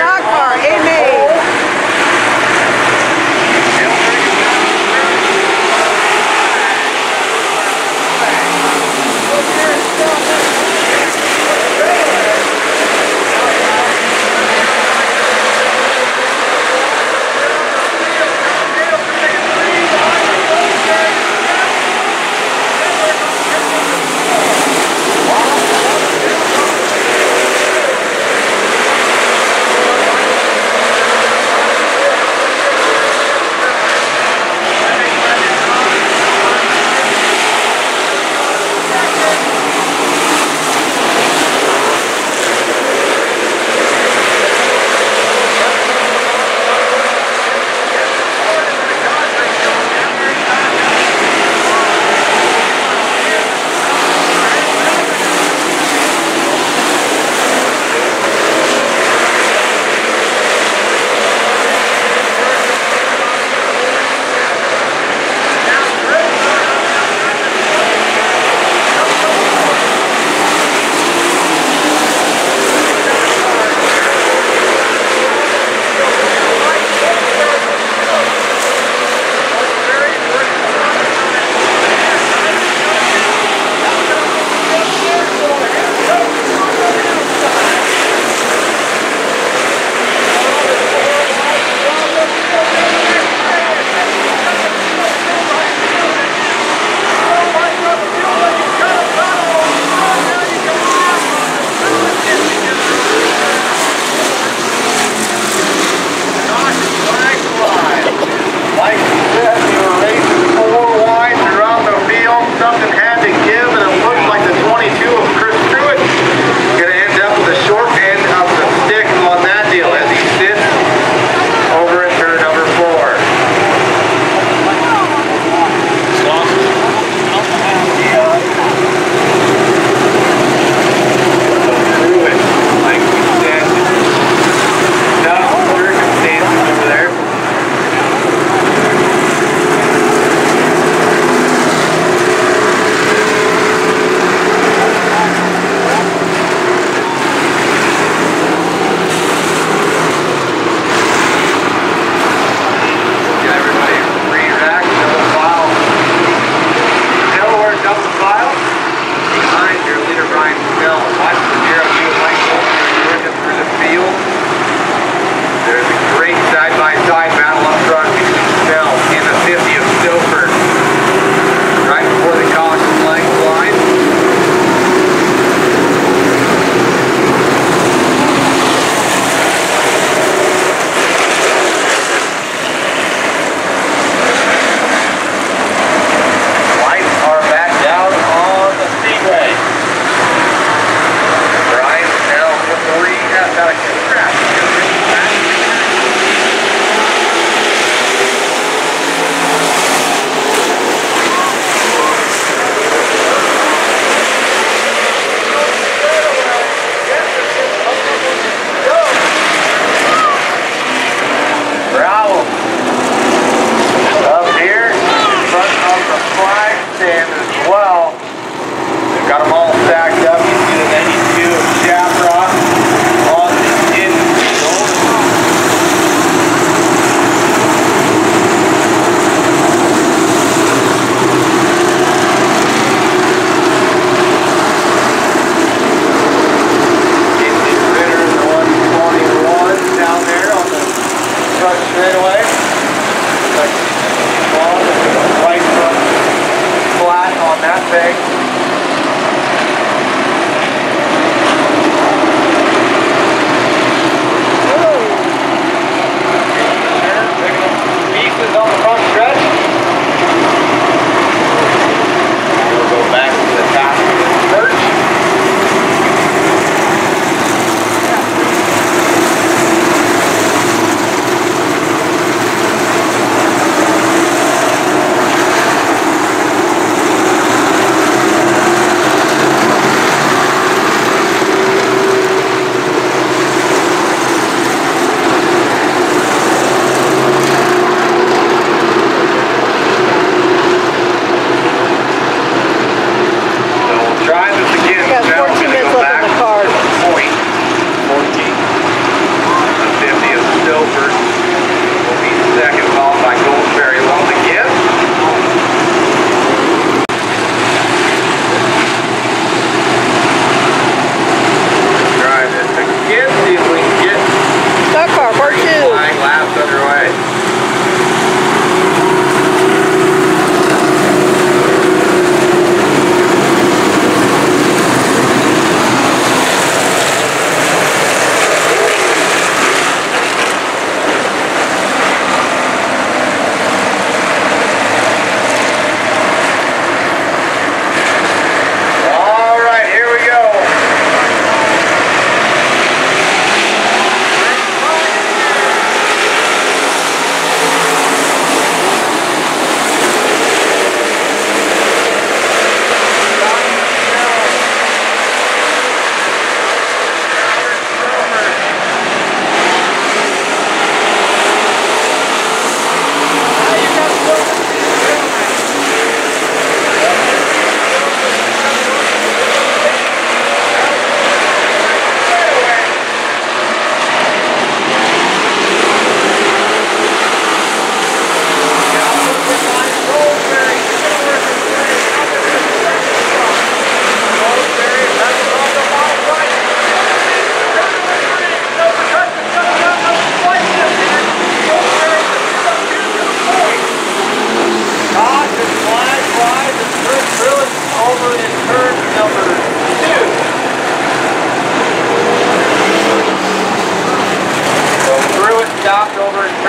dog park. Amen.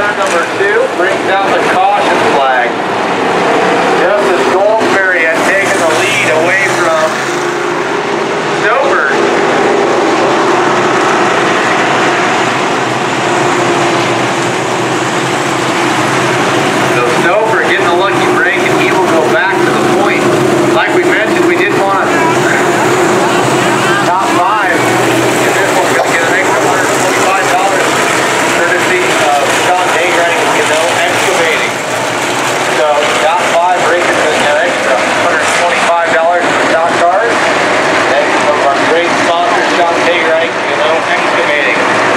turn number 2, brings out the caution flag. Just as Goldsberry had taken the lead away from Snowbird. So Snowbird getting a lucky break, and he will go back to the point. Like we mentioned, we did want to top 5, and this one's going to get an extra $125 courtesy of Sean Daygrang, excavating. So top 5 brings an extra $125 for stock cars. Thanks to our great sponsor, Sean Daygrang, excavating.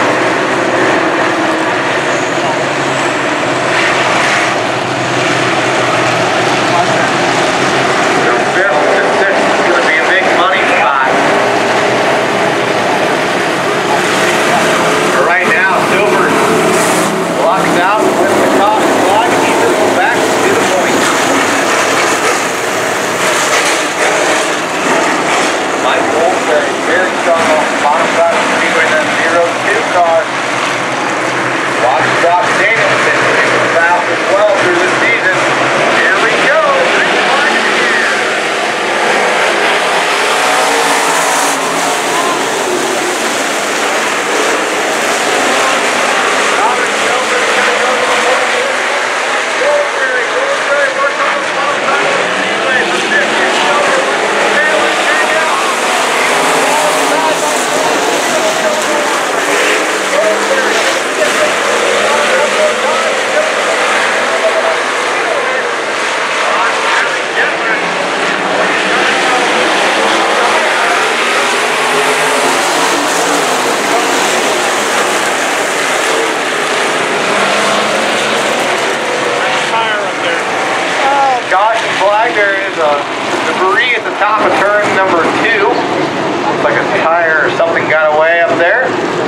There is a debris at the top of turn number 2. Looks like a tire or something got away up there.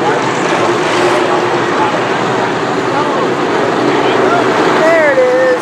There it is.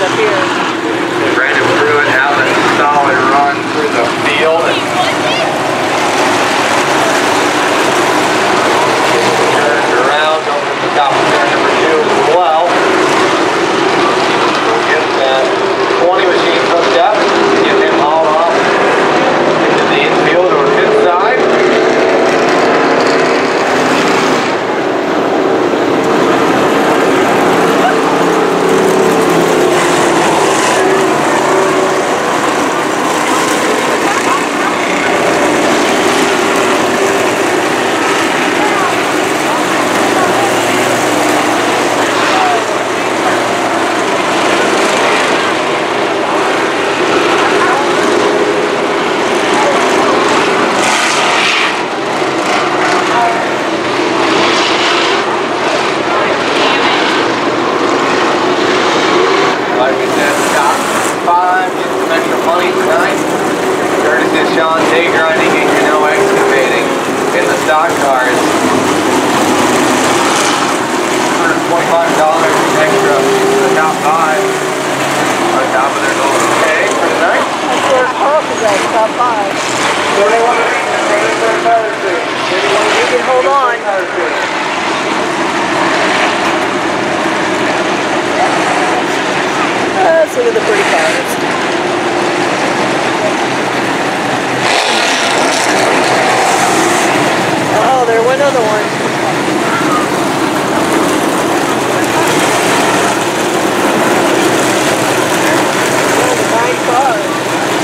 it up here. Brandon Pruitt having a solid run through the field. Turned around over to the top of turn number 2 as well. We'll get that 20 machine hooked up, get him hauled off into the infield or pit side. Like we said, top 5, get some extra money tonight. Curtis is Sean Day grinding and Cano excavating in the stock cars. $125 extra to the top 5. On top of their goal. Okay, for tonight. That's where Carl is at, top 5. You can hold on. Let's look at the pretty cars. Oh, there went another one. Oh, 9 cars.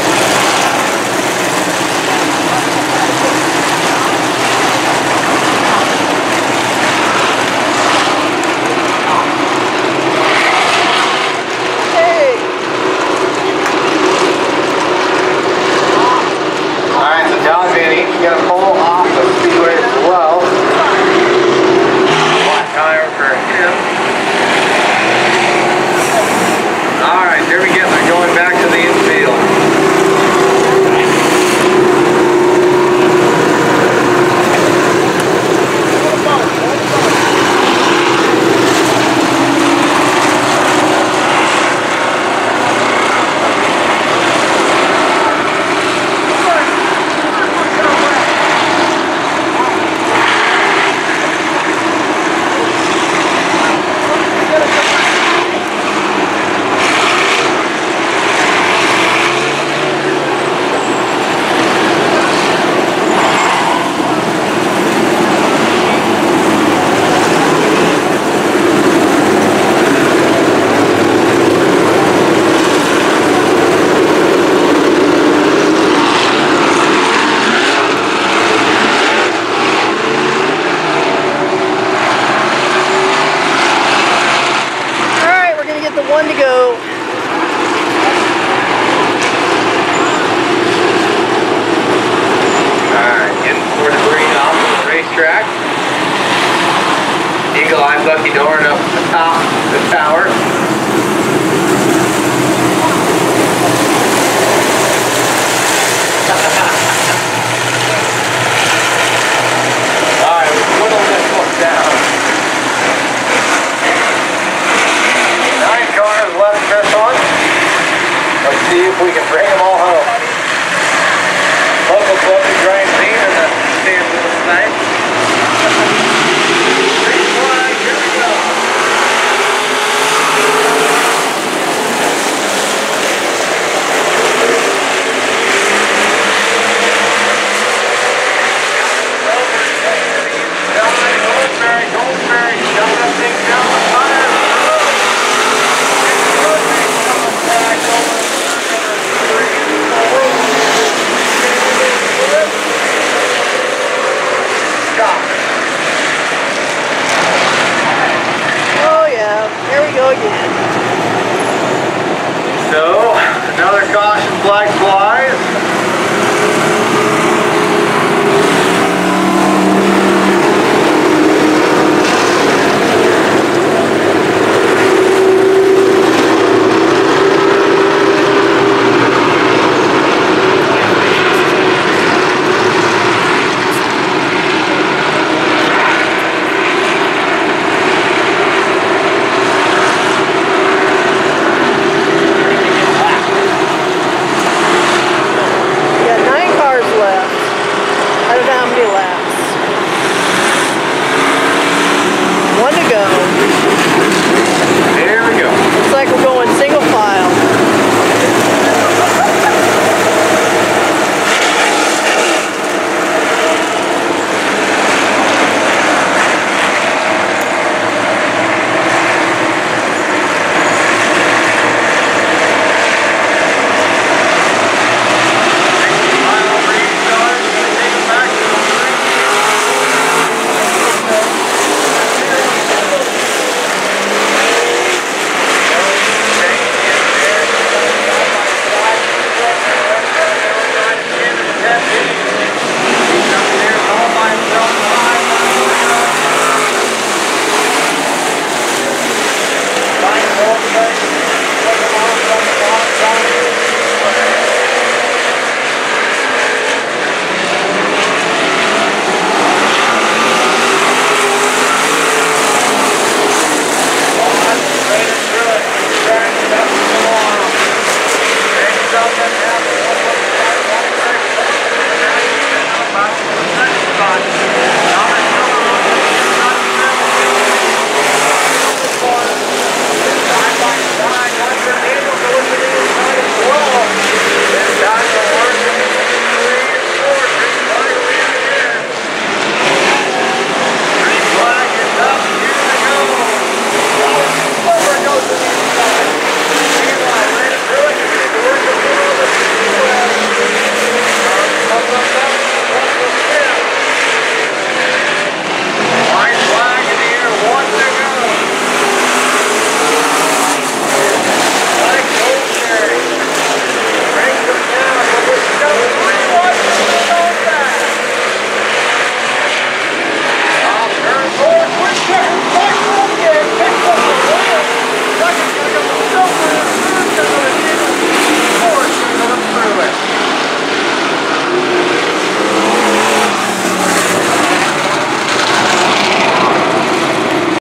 John Manny got a pull off the speedway as well. Flat tire for him. Alright, there we go. They're going back to the infield. One to go. Alright, getting 4 degrees off of the racetrack. Eagle Eye Bucky Dorn up at the top of the tower. Alright, we'll whittle this one down. 9 cars left in this one. Let's see if we can bring them all home. Local club is right